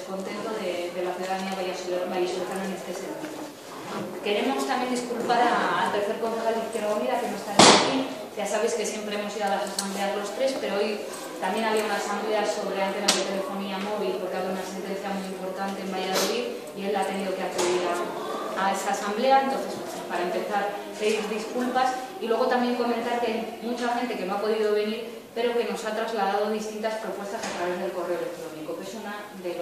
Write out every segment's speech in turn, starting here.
descontento de la ciudadanía vallisoletana en este sentido. Queremos también disculpar al tercer concejal de Izquierda Unida, que no está aquí. Ya sabéis que siempre hemos ido a las asambleas los tres, pero hoy también había una asamblea sobre antenas de telefonía móvil, porque había una sentencia muy importante en Valladolid y él ha tenido que acudir a esa asamblea. Entonces, para empezar, pedir disculpas y luego también comentar que hay mucha gente que no ha podido venir, pero que nos ha trasladado distintas propuestas a través del correo electrónico, que es uno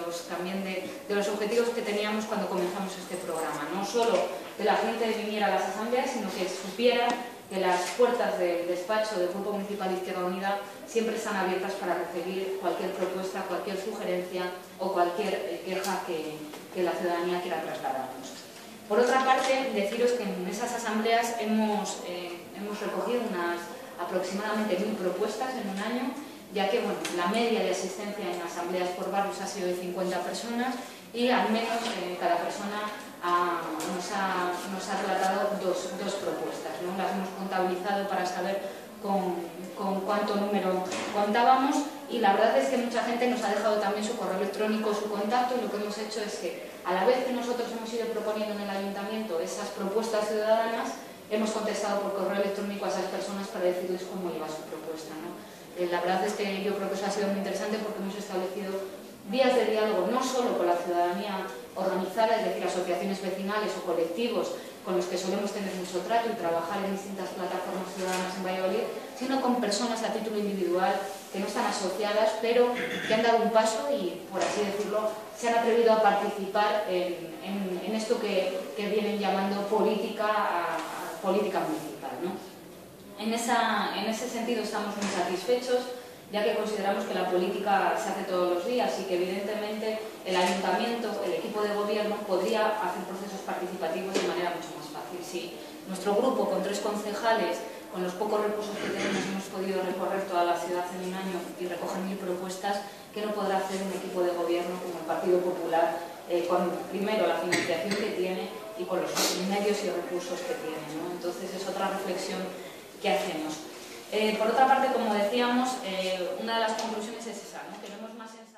de los objetivos que teníamos cuando comenzamos este programa. No solo que la gente viniera a las asambleas, sino que supiera que las puertas del despacho del Grupo Municipal de Izquierda Unida siempre están abiertas para recibir cualquier propuesta, cualquier sugerencia o cualquier queja que la ciudadanía quiera trasladarnos. Por otra parte, deciros que en esas asambleas hemos recogido unas aproximadamente 1000 propuestas en un año, ya que la media de asistencia en asambleas por barrios ha sido de 50 personas y al menos cada persona nos ha relatado dos propuestas, ¿no? Las hemos contabilizado para saber con cuánto número contábamos y la verdad es que mucha gente nos ha dejado también su correo electrónico, su contacto, y lo que hemos hecho es que a la vez que nosotros hemos ido proponiendo en el ayuntamiento esas propuestas ciudadanas, hemos contestado por correo electrónico a esas personas para decirles cómo iba su propuesta, ¿no? La verdad es que yo creo que eso ha sido muy interesante porque hemos establecido vías de diálogo no solo con la ciudadanía organizada, es decir, asociaciones vecinales o colectivos con los que solemos tener mucho trato y trabajar en distintas plataformas ciudadanas en Valladolid, sino con personas a título individual que no están asociadas, pero que han dado un paso y, por así decirlo, se han atrevido a participar en esto que vienen llamando política municipal, ¿no? En ese sentido estamos muy satisfechos, ya que consideramos que la política se hace todos los días y que evidentemente el ayuntamiento, el equipo de gobierno, podría hacer procesos participativos de manera mucho más fácil. Si nuestro grupo, con 3 concejales, con los pocos recursos que tenemos, hemos podido recorrer toda la ciudad en un año y recoger 1000 propuestas, ¿qué no podrá hacer un equipo de gobierno como el Partido Popular, con primero la financiación que tiene y con los medios y recursos que tiene, ¿no? Entonces es otra reflexión que hacemos. Por otra parte, como decíamos, una de las conclusiones es esa, ¿no? Que vemos más